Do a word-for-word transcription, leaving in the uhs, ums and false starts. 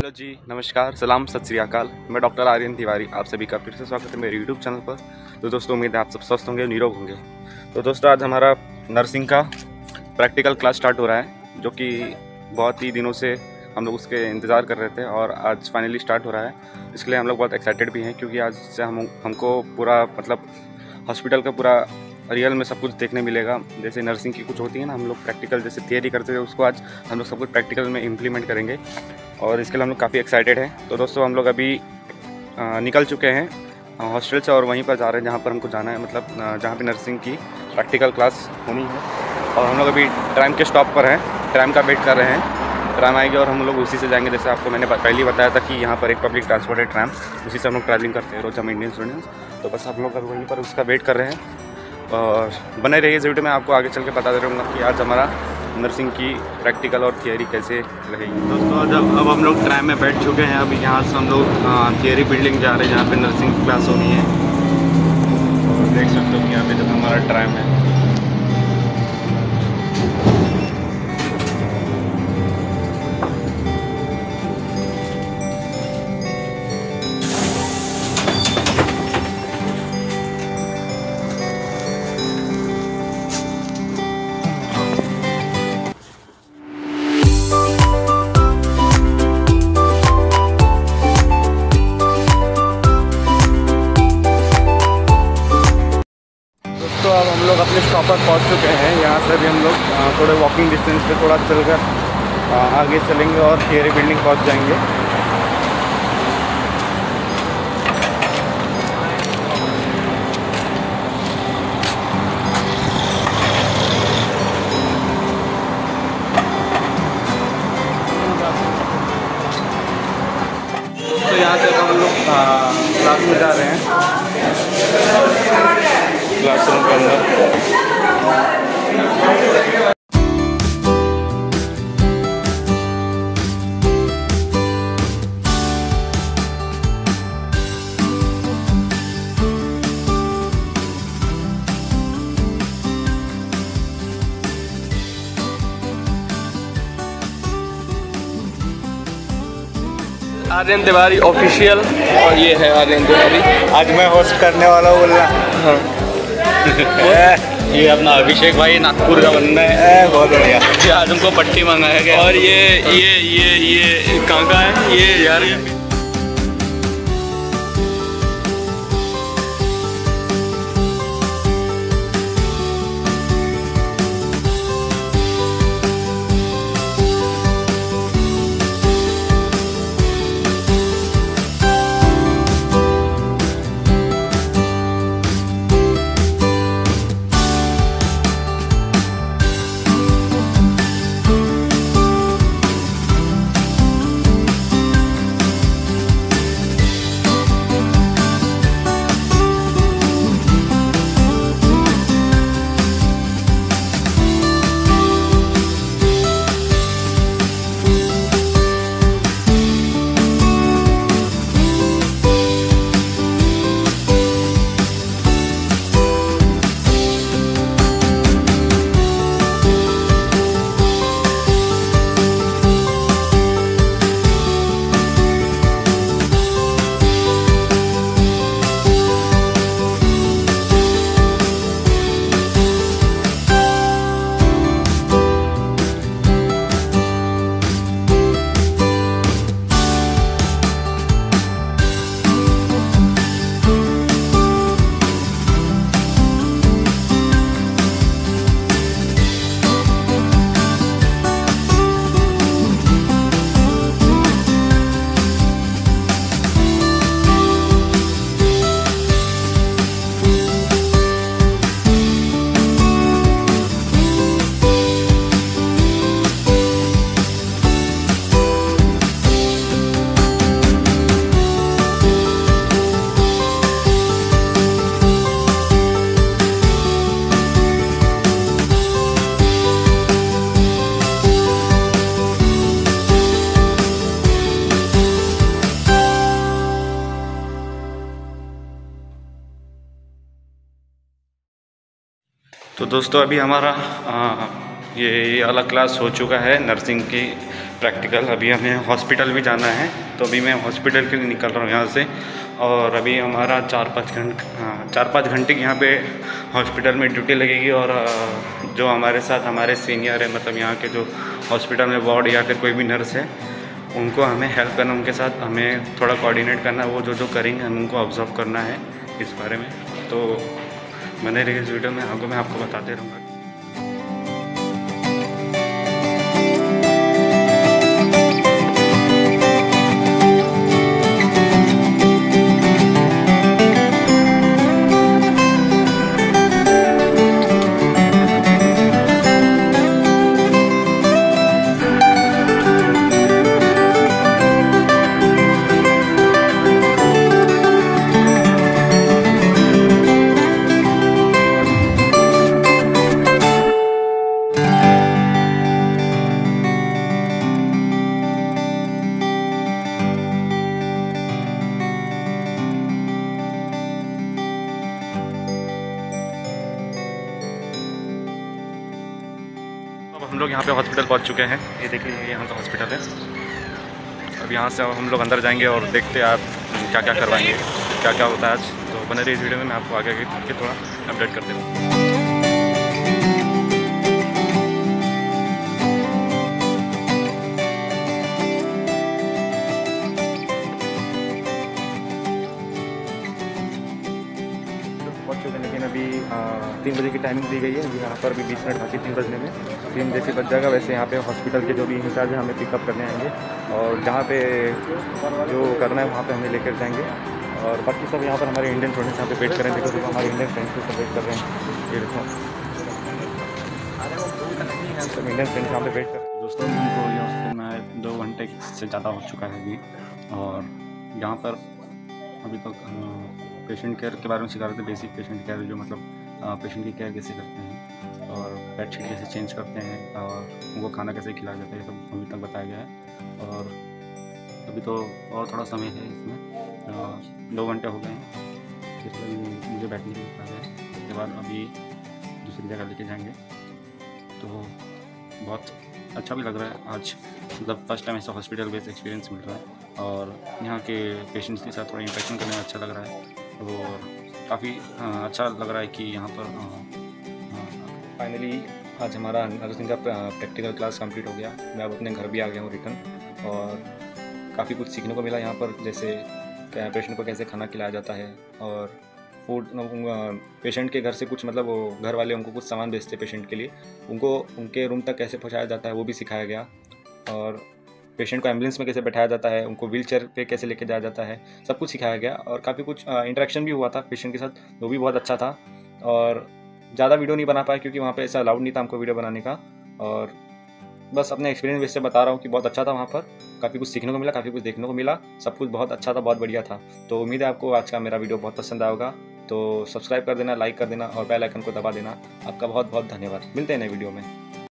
Hello जी, नमस्कार, सलाम, सत श्री अकाल। मैं डॉक्टर आर्यन तिवारी, आप सभी का फिर से स्वागत है मेरे यूट्यूब चैनल पर। तो दोस्तों, उम्मीद है आप सब स्वस्थ होंगे, निरोग होंगे। तो दोस्तों, आज हमारा नर्सिंग का प्रैक्टिकल क्लास स्टार्ट हो रहा है, जो कि बहुत ही दिनों से हम लोग उसके इंतज़ार कर रहे थे और आज फाइनली स्टार्ट हो रहा है। इसके लिए हम लोग बहुत एक्साइटेड भी हैं, क्योंकि आज से हम हमको पूरा मतलब हॉस्पिटल का पूरा रियल में सब कुछ देखने मिलेगा। जैसे नर्सिंग की कुछ होती है ना, हम लोग प्रैक्टिकल जैसे थियरी करते थे, उसको आज हम लोग सब कुछ प्रैक्टिकल में इम्प्लीमेंट करेंगे और इसके लिए हम लोग काफ़ी एक्साइटेड हैं। तो दोस्तों, हम लोग अभी आ, निकल चुके हैं हॉस्टल से और वहीं पर जा रहे हैं जहाँ पर हमको जाना है, मतलब जहाँ पे नर्सिंग की प्रैक्टिकल क्लास होनी है। और हम लोग अभी ट्रैम के स्टॉप पर हैं, ट्रैम का वेट कर रहे हैं। ट्रैम आएगी और हम लोग उसी से जाएंगे। जैसे आपको मैंने पहले ही बताया था कि यहाँ पर एक पब्लिक ट्रांसपोर्ट है ट्रैम, उसी से हम लोग ट्रैवलिंग करते हैं रोज हम इंडियन स्टूडेंट्स। तो बस हम लोग अभी वहीं पर उसका वेट कर रहे हैं और बने रहिए इस वीडियो में, आपको आगे चल के बता दे रहूँगा कि आज हमारा नर्सिंग की प्रैक्टिकल और थियरी कैसे रहेगी। दोस्तों, जब अब हम लोग ट्रैम में बैठ चुके हैं। अभी यहाँ से हम लोग थियरी बिल्डिंग जा रहे हैं, जहाँ पे नर्सिंग क्लास होनी है। और देख सकते हो कि यहाँ पे जब हमारा ट्रैम है, तो अब हम लोग अपने स्टॉप पर पहुँच चुके हैं। यहाँ से अभी हम लोग थोड़े वॉकिंग डिस्टेंस पे थोड़ा चलकर आगे चलेंगे और थियरी बिल्डिंग पहुँच जाएंगे। तो यहाँ से हम लोग क्लास में जा रहे हैं, क्लासरूम के अंदर। आर्यन तिवारी ऑफिशियल, और ये है आर्यन तिवारी। आज मैं होस्ट करने वाला हूँ, बोलना। हाँ। ये अपना अभिषेक भाई नागपुर का बंदा है, बहुत बढ़िया। ये आज हमको पट्टी मंगाया गया और ये ये ये ये कहाँ का है ये यार? तो दोस्तों, अभी हमारा ये ये अलग क्लास हो चुका है नर्सिंग की प्रैक्टिकल। अभी हमें हॉस्पिटल भी जाना है, तो अभी मैं हॉस्पिटल के लिए निकल रहा हूँ यहाँ से। और अभी हमारा चार पाँच घंटे हाँ चार पाँच घंटे की यहाँ पे हॉस्पिटल में ड्यूटी लगेगी। और जो हमारे साथ हमारे सीनियर है, मतलब यहाँ के जो हॉस्पिटल में वार्ड या फिर कोई भी नर्स है, उनको हमें हेल्प करना, उनके साथ हमें थोड़ा कोऑर्डिनेट करना है। वो जो जो करेंगे हमें उनको ऑब्जर्व करना है इस बारे में। तो बने रहिए इस वीडियो में, आगे मैं आपको बताते रहूँगा। हम लोग यहाँ पे हॉस्पिटल पहुँच चुके हैं। ये देखिए, ये यहाँ का हॉस्पिटल है। अब यहाँ से हम लोग अंदर जाएंगे और देखते हैं आप क्या क्या करवाएंगे, क्या क्या होता है आज। तो बने रहिए इस वीडियो में, मैं आपको आगे आगे थोड़ा अपडेट करते हूँ। पहुँच चुके हैं, लेकिन अभी तीन बजे की टाइमिंग दी गई है। यहाँ पर भी बीस मिनट बाकी तीन बजने में, तीन जैसे बज जाएगा। वैसे यहाँ पे हॉस्पिटल के जो भी इंचार्ज है हमें पिकअप करने आएंगे और जहाँ पे जो करना है वहाँ पे हमें लेकर जाएंगे। और बाकी सब यहाँ पर हमारे इंडियन स्टूडेंट्स यहाँ पे वेट कर रहे हैं। देखो देखो हमारे इंडियन फ्रेंड्स सब वेट कर रहे हैं। ये देखो सब इंडियन फ्रेंड्स यहाँ पे वेट कर रहे हैं। दोस्तों, हमको ये हॉस्पिटल में दो घंटे से ज़्यादा हो चुका है अभी। और यहाँ पर अभी तक पेशेंट केयर के बारे में सिखा रहे थे, बेसिक पेशेंट केयर, जो मतलब पेशेंट की केयर कैसे करते हैं और बेड शीट कैसे चेंज करते हैं और उनको खाना कैसे खिलाया जाता है, ये सब अभी तक बताया गया है। और अभी तो और थोड़ा समय है इसमें, दो घंटे हो गए हैं, इसलिए मुझे बैठने के लिए कहा गया है। उसके बाद अभी दूसरी जगह लेके जाएंगे। तो बहुत अच्छा भी लग रहा है आज, मतलब फर्स्ट टाइम ऐसा हॉस्पिटल बेस्ड एक्सपीरियंस मिल रहा है। और यहाँ के पेशेंट्स के साथ थोड़ा इंटरेक्शन करने में अच्छा लग रहा है और काफ़ी अच्छा लग रहा है कि यहाँ पर फाइनली आज हमारा नर्सिंग का प्रैक्टिकल क्लास कंप्लीट हो गया। मैं अब अपने घर भी आ गया हूँ रिटर्न। और काफ़ी कुछ सीखने को मिला यहाँ पर, जैसे पेशेंट को कैसे खाना खिलाया जाता है और फूड पेशेंट के घर से कुछ मतलब वो घर वाले उनको कुछ सामान भेजते हैं पेशेंट के लिए, उनको उनके रूम तक कैसे पहुँचाया जाता है वो भी सिखाया गया। और पेशेंट को एम्बुलेंस में कैसे बैठाया जाता है, उनको व्हील चेयर पे कैसे लेके जाया जाता है, सब कुछ सिखाया गया। और काफ़ी कुछ इंटरेक्शन भी हुआ था पेशेंट के साथ, वो भी बहुत अच्छा था। और ज़्यादा वीडियो नहीं बना पाया क्योंकि वहाँ पे ऐसा अलाउड नहीं था हमको वीडियो बनाने का। और बस अपने एक्सपीरियंस बेस से बता रहा हूँ कि बहुत अच्छा था वहाँ पर, काफ़ी कुछ सीखने को मिला, काफ़ी कुछ देखने को मिला, सब कुछ बहुत अच्छा था, बहुत बढ़िया था। तो उम्मीद है आपको आज का मेरा वीडियो बहुत पसंद आएगा। तो सब्सक्राइब कर देना, लाइक कर देना और बेल आइकन को दबा देना। आपका बहुत बहुत धन्यवाद। मिलते हैं नए वीडियो में।